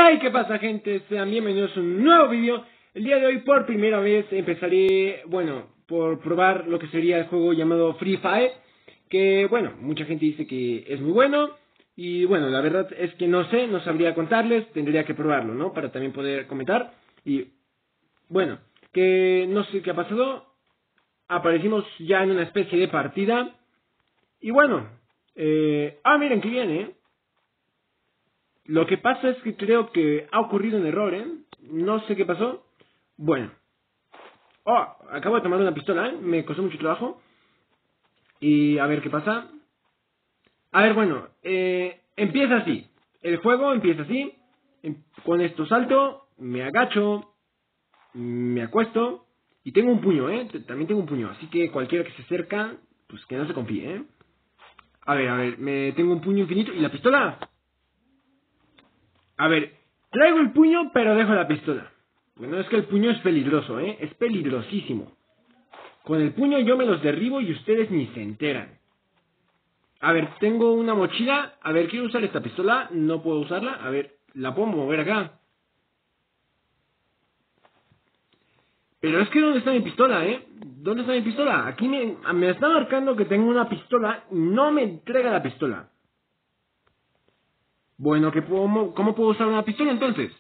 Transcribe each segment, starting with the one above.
Hey, ¿qué pasa, gente? Sean bienvenidos a un nuevo vídeo. El día de hoy, por primera vez, empezaré, por probar lo que sería el juego llamado Free Fire. Que, mucha gente dice que es muy bueno. Y, la verdad es que no sabría contarles. Tendría que probarlo, ¿no? Para también poder comentar. Y, que no sé qué ha pasado. Aparecimos ya en una especie de partida. Y, miren, qué bien, ¿eh? Lo que pasa es que creo que ha ocurrido un error, ¿eh? No sé qué pasó. Bueno. Oh, acabo de tomar una pistola, ¿eh? Me costó mucho trabajo. Y a ver qué pasa. A ver, empieza así. El juego empieza así. Con esto salto, me agacho, me acuesto. Y tengo un puño, ¿eh? También tengo un puño. Así que cualquiera que se acerca, pues que no se confíe, ¿eh? A ver, me tengo un puño infinito. ¿Y la pistola? A ver, traigo el puño, pero dejo la pistola. Bueno, es que el puño es peligroso, ¿eh? Es peligrosísimo. Con el puño yo me los derribo y ustedes ni se enteran. A ver, tengo una mochila. A ver, quiero usar esta pistola. No puedo usarla. A ver, la puedo mover acá. Pero es que ¿dónde está mi pistola, eh? ¿Dónde está mi pistola? Aquí me está marcando que tengo una pistola y no me entrega la pistola. Bueno, ¿cómo puedo usar una pistola entonces?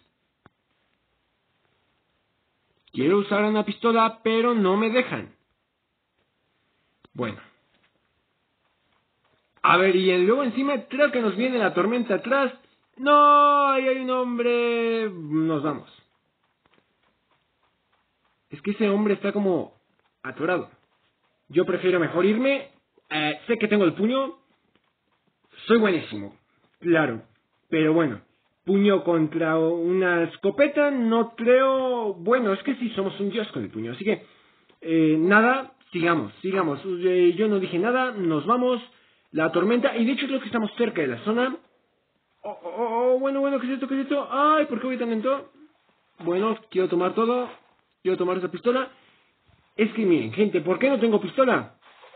Quiero usar una pistola, pero no me dejan. Bueno. A ver, y luego encima creo que nos viene la tormenta atrás. No, ahí hay un hombre. Nos vamos. Es que ese hombre está como atorado. Yo prefiero mejor irme. Sé que tengo el puño. Soy buenísimo. Claro. Pero puño contra una escopeta no creo. Bueno, es que sí somos un dios con el puño. Así que, nada, sigamos. Yo no dije nada, nos vamos. La tormenta, y de hecho creo que estamos cerca de la zona. ¿Qué es esto? ¿Qué es esto? Ay, ¿por qué voy tan lento? Bueno, quiero tomar todo. Quiero tomar esa pistola. Es que miren, gente, ¿por qué no tengo pistola?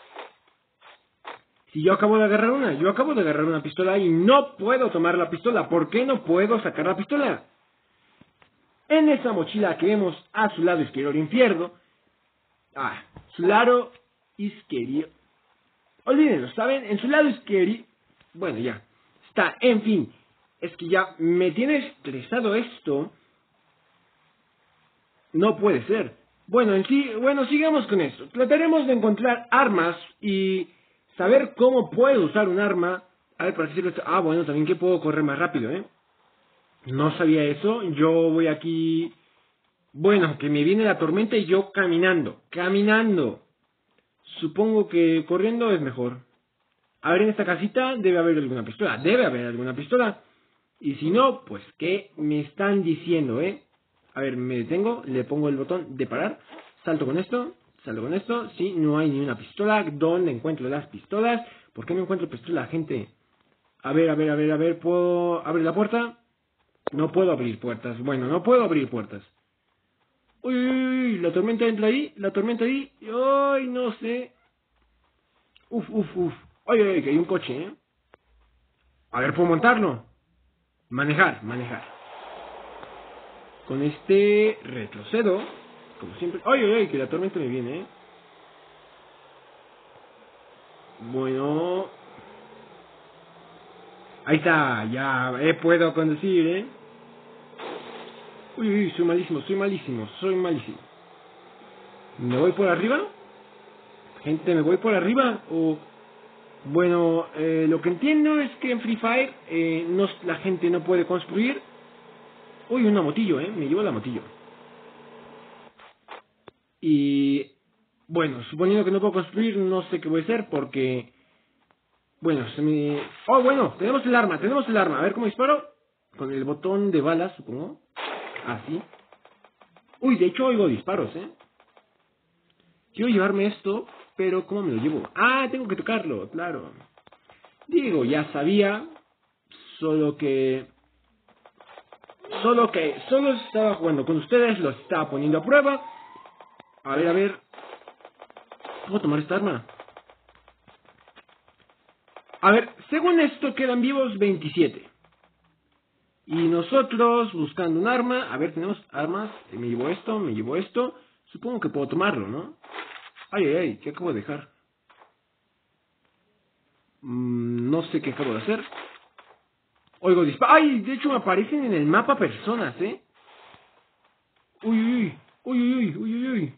Si yo acabo de agarrar una pistola y no puedo tomar la pistola. ¿Por qué no puedo sacar la pistola? En esa mochila que vemos a su lado izquierdo. Su lado izquierdo. Olvídenlo, ¿saben? En su lado izquierdo. Bueno, ya. Está, en fin. Es que ya me tiene estresado esto. No puede ser. Sigamos con esto. Trataremos de encontrar armas y saber cómo puedo usar un arma. A ver, para decirlo esto. También que puedo correr más rápido, ¿eh? No sabía eso. Yo voy aquí. Que me viene la tormenta y yo caminando. Caminando. Supongo que corriendo es mejor. A ver, en esta casita debe haber alguna pistola. Debe haber alguna pistola. Y si no, pues, ¿qué me están diciendo, eh? A ver, me detengo, le pongo el botón de parar, salto con esto, sí, no hay ni una pistola. ¿Dónde encuentro las pistolas? ¿Por qué no encuentro pistola, gente? A ver, ¿puedo abrir la puerta? No puedo abrir puertas, no puedo abrir puertas. Uy, la tormenta entra ahí, ay, no sé. Uf. Ay, que hay un coche, ¿eh? A ver, ¿puedo montarlo? Manejar. Con este retrocedo, como siempre. ¡Ay! Que la tormenta me viene, ¿eh? Bueno. Ahí está, ya puedo conducir, ¿eh? Uy, soy malísimo. ¿Me voy por arriba? Gente, ¿me voy por arriba? O... lo que entiendo es que en Free Fire la gente no puede construir. Uy, una motillo, ¿eh? Me llevo la motillo. Y... suponiendo que no puedo construir, no sé qué voy a hacer porque... tenemos el arma. A ver cómo disparo. Con el botón de balas, supongo. Así. Uy, de hecho oigo disparos, ¿eh? Quiero llevarme esto, pero ¿cómo me lo llevo? Tengo que tocarlo, claro. Digo, ya sabía. Solo estaba jugando con ustedes, lo estaba poniendo a prueba. A ver. ¿Puedo tomar esta arma? A ver, según esto quedan vivos 27. Y nosotros buscando un arma. A ver, tenemos armas. Me llevo esto, me llevo esto. Supongo que puedo tomarlo, ¿no? Ay, ay, ay, ¿qué acabo de dejar? No sé qué acabo de hacer. Oigo disparos. ¡Ay! De hecho me aparecen en el mapa personas, ¿eh? Uy, uy, uy, uy, uy, uy, uy.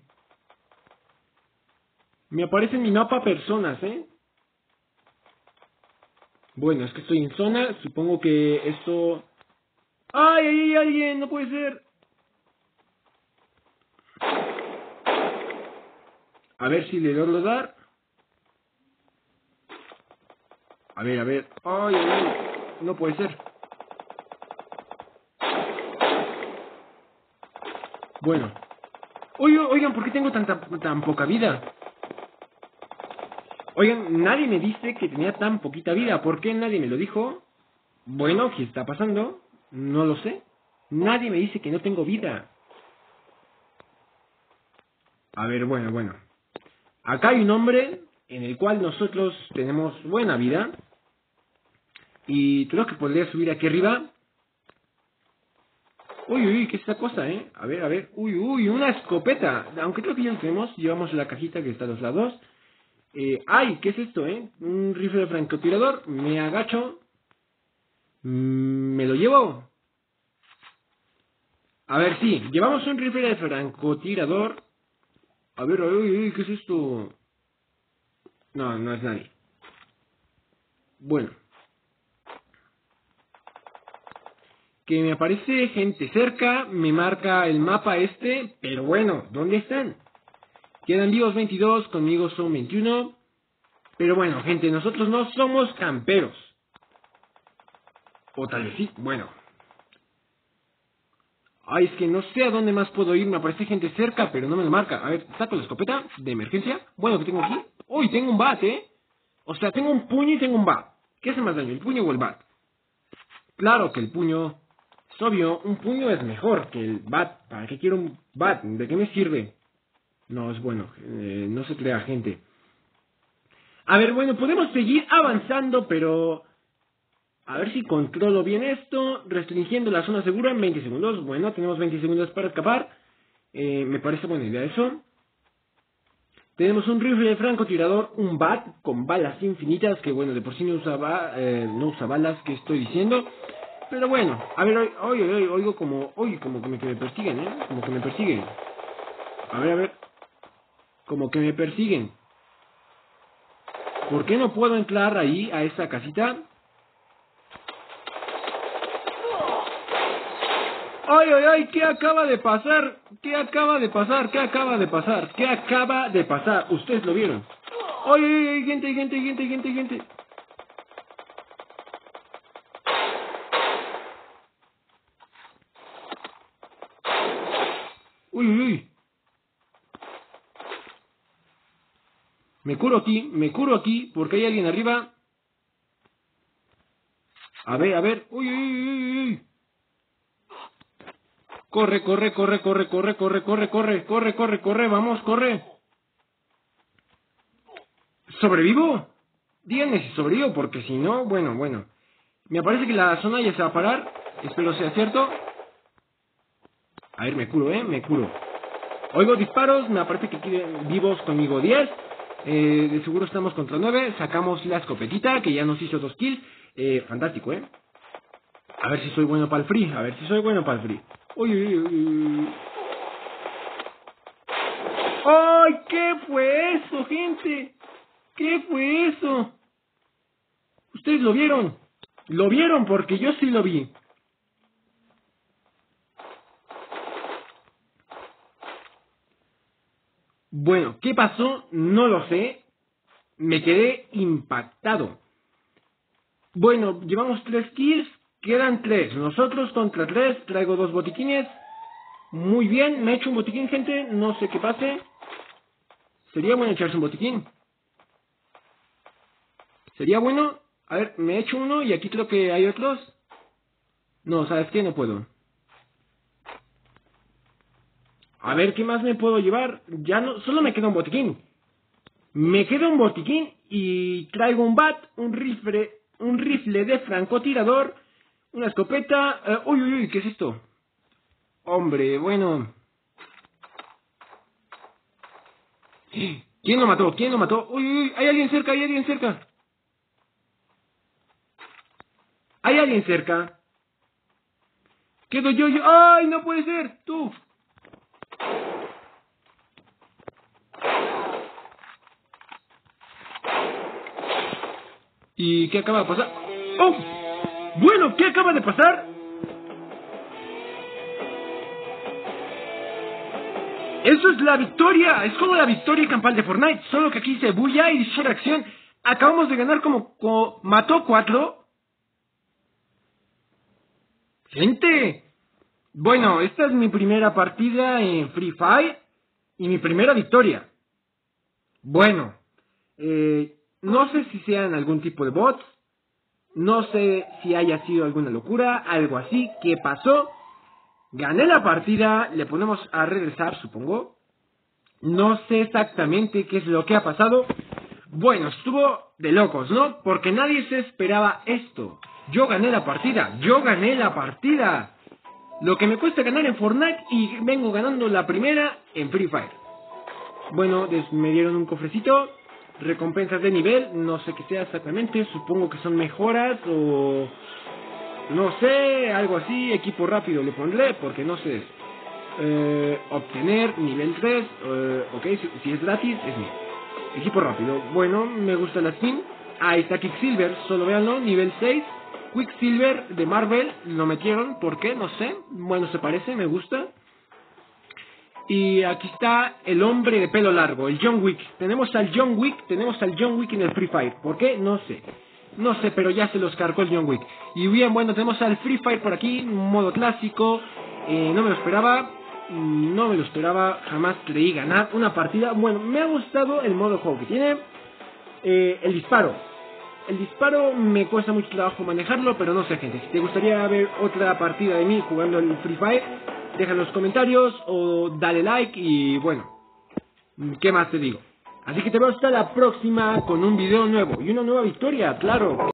Me aparece en mi mapa personas, ¿eh? Bueno, es que estoy en zona. Supongo que esto... ¡Ay, ay, ay, alguien! ¡No puede ser! A ver si le logro dar. A ver, a ver. ¡Ay, ay, ay! No puede ser. Bueno. Oigan, ¿por qué tengo tan poca vida? Oigan, nadie me dice que tenía tan poquita vida. ¿Por qué nadie me lo dijo? Bueno, ¿qué está pasando? No lo sé. Nadie me dice que no tengo vida. A ver, bueno. Acá hay un hombre en el cual nosotros tenemos buena vida. Y creo que podría subir aquí arriba. Uy, ¿qué es esta cosa, eh? A ver. Uy, una escopeta. Aunque creo que ya lo tenemos. Llevamos la cajita que está a los lados. ¡Ay! ¿Qué es esto, eh? Un rifle de francotirador. Me agacho. Me lo llevo. A ver, sí. Llevamos un rifle de francotirador. A ver, uy, ¿qué es esto? No es nadie. Bueno. Que me aparece gente cerca, me marca el mapa este, pero bueno, ¿dónde están? Quedan vivos 22, conmigo son 21. Pero bueno, gente, nosotros no somos camperos. O tal vez sí, bueno. Ay, es que no sé a dónde más puedo ir, me aparece gente cerca, pero no me lo marca. A ver, saco la escopeta de emergencia. Bueno, ¿qué tengo aquí? Uy, tengo un bat, ¿eh? O sea, tengo un puño y tengo un bat. ¿Qué hace más daño, el puño o el bat? Claro que el puño... Es obvio, un puño es mejor que el bat. ¿Para qué quiero un bat? ¿De qué me sirve? No, es bueno. No se crea, gente. A ver, bueno, podemos seguir avanzando, pero... A ver si controlo bien esto. Restringiendo la zona segura en 20 segundos. Bueno, tenemos 20 segundos para escapar. Me parece buena idea eso. Tenemos un rifle de francotirador, un bat con balas infinitas, que bueno, de por sí no usa balas, que estoy diciendo. Pero bueno, a ver, oigo como que me persiguen, ¿eh? Como que me persiguen. A ver, como que me persiguen. ¿Por qué no puedo entrar ahí, a esa casita? ¡Ay! ¿Qué acaba de pasar? ¿Qué acaba de pasar? Ustedes lo vieron. ¡Ay, gente! Uy. Me curo aquí, porque hay alguien arriba. A ver. Uy. Corre, vamos, corre. ¿Sobrevivo? Díganme si sobrevivo, porque si no, bueno. Me parece que la zona ya se va a parar. Espero sea cierto. A ver, me curo. Oigo disparos, me parece que quedan vivos conmigo 10. De seguro estamos contra 9. Sacamos la escopetita, que ya nos hizo 2 kills. Fantástico, ¿eh? A ver si soy bueno para el free. Uy. ¡Ay! ¿Qué fue eso, gente? ¿Qué fue eso? Ustedes lo vieron. Lo vieron porque yo sí lo vi. Bueno, ¿qué pasó? No lo sé. Me quedé impactado. Bueno, llevamos 3 kills. Quedan 3. Nosotros contra 3. Traigo 2 botiquines. Muy bien, me he hecho un botiquín, gente. No sé qué pase. Sería bueno echarse un botiquín. Sería bueno. A ver, me he hecho uno y aquí creo que hay otros. No, ¿sabes qué? No puedo. A ver, ¿qué más me puedo llevar? Ya no, solo me queda un botiquín. Me queda un botiquín y traigo un bat, un rifle de francotirador, Una escopeta. Uy, uy, uy, ¿qué es esto? Hombre, bueno. ¿Quién lo mató? ¿Quién lo mató? Uy, uy, uy, hay alguien cerca, hay alguien cerca. Hay alguien cerca. Quedo yo. ¡Ay, no puede ser! ¡Tú! ¿Y qué acaba de pasar? ¡Oh! Bueno, ¿qué acaba de pasar? ¡Eso es la victoria! Es como la victoria campal de Fortnite, solo que aquí se bulla y dispara acción. Acabamos de ganar como mató 4. ¡Gente! Bueno, esta es mi primera partida en Free Fire y mi primera victoria. Bueno, no sé si sean algún tipo de bots, no sé si haya sido alguna locura, algo así. ¿Qué pasó? Gané la partida, le ponemos a regresar, supongo. No sé exactamente qué es lo que ha pasado. Bueno, estuvo de locos, ¿no? Porque nadie se esperaba esto. Yo gané la partida, yo gané la partida. Lo que me cuesta ganar en Fortnite y vengo ganando la primera en Free Fire. Bueno, me dieron un cofrecito, recompensas de nivel, no sé qué sea exactamente, supongo que son mejoras o... no sé, algo así, equipo rápido le pondré, porque no sé. Obtener nivel 3, ok, si es gratis, es mío. Equipo rápido, bueno, me gusta la skin. Ahí está Quicksilver, solo véanlo, nivel 6. Quicksilver de Marvel, lo metieron, ¿por qué? No sé, bueno, se parece, me gusta. Y aquí está el hombre de pelo largo, el John Wick. Tenemos al John Wick en el Free Fire. ¿Por qué? No sé. No sé, pero ya se los cargó el John Wick. Y bien, bueno, tenemos al Free Fire por aquí, modo clásico. No me lo esperaba. No me lo esperaba. Jamás creí ganar una partida. Bueno, me ha gustado el modo juego que tiene. El disparo. El disparo me cuesta mucho trabajo manejarlo, pero no sé, gente. Si te gustaría ver otra partida de mí jugando el Free Fire, deja en los comentarios o dale like y bueno, ¿qué más te digo? Así que te veo hasta la próxima con un video nuevo y una nueva victoria, claro.